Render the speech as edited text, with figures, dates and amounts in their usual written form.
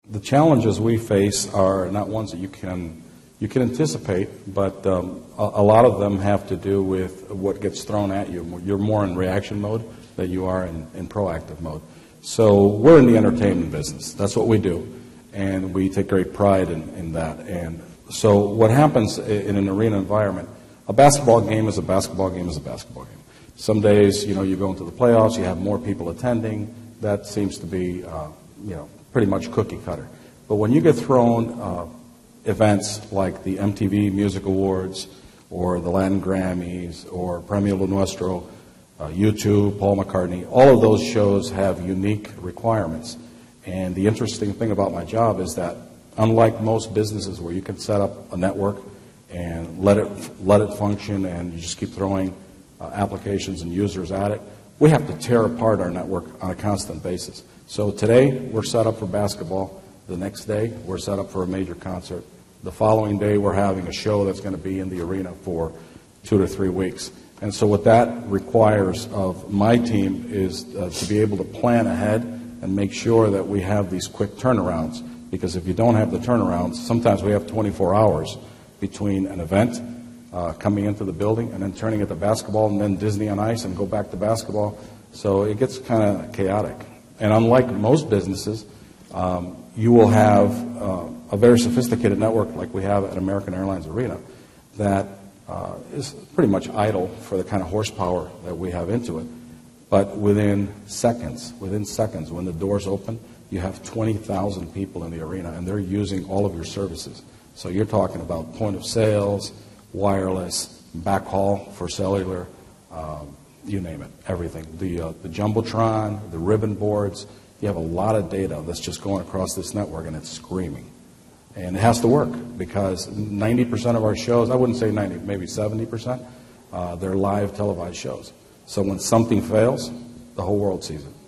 The challenges we face are not ones that you can anticipate, but a lot of them have to do with what gets thrown at you. You're more in reaction mode than you are in proactive mode. So we're in the entertainment business. That's what we do, and we take great pride in that. And so what happens in an arena environment, a basketball game is a basketball game is a basketball game. Some days, you go into the playoffs, you have more people attending. That seems to be, pretty much cookie cutter. But when you get thrown events like the MTV Music Awards or the Latin Grammys or Premio Lo Nuestro, U2, Paul McCartney, all of those shows have unique requirements. And the interesting thing about my job is that unlike most businesses where you can set up a network and let it function and you just keep throwing applications and users at it, we have to tear apart our network on a constant basis. So today we're set up for basketball. The next day we're set up for a major concert. The following day we're having a show that's going to be in the arena for 2 to 3 weeks. And so what that requires of my team is to be able to plan ahead and make sure that we have these quick turnarounds. Because if you don't have the turnarounds, sometimes we have 24 hours between an event coming into the building and then turning it to basketball and then Disney on Ice and go back to basketball. So it gets kind of chaotic. And unlike most businesses, you will have a very sophisticated network like we have at American Airlines Arena that is pretty much idle for the kind of horsepower that we have into it. But within seconds, when the doors open, you have 20,000 people in the arena, and they're using all of your services. So you're talking about point of sales, wireless, backhaul for cellular, you name it, everything. The Jumbotron, the ribbon boards, you have a lot of data that's just going across this network, and it's screaming. And it has to work because 90% of our shows, I wouldn't say 90, maybe 70%, they're live televised shows. So when something fails, the whole world sees it.